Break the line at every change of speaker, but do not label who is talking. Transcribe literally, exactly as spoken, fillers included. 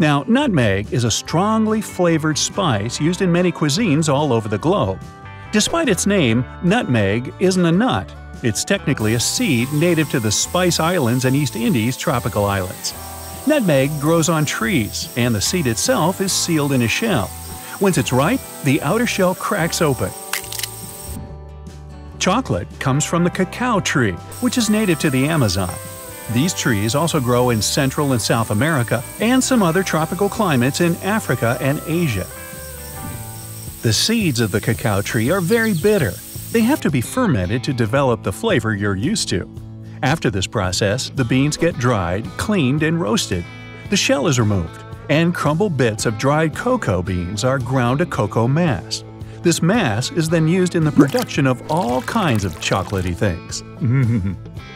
Now, nutmeg is a strongly flavored spice used in many cuisines all over the globe. Despite its name, nutmeg isn't a nut. It's technically a seed native to the Spice Islands and East Indies tropical islands. Nutmeg grows on trees, and the seed itself is sealed in a shell. Once it's ripe, the outer shell cracks open. Chocolate comes from the cacao tree, which is native to the Amazon. These trees also grow in Central and South America and some other tropical climates in Africa and Asia. The seeds of the cacao tree are very bitter. They have to be fermented to develop the flavor you're used to. After this process, the beans get dried, cleaned, and roasted. The shell is removed, and crumbled bits of dried cocoa beans are ground to cocoa mass. This mass is then used in the production of all kinds of chocolatey things.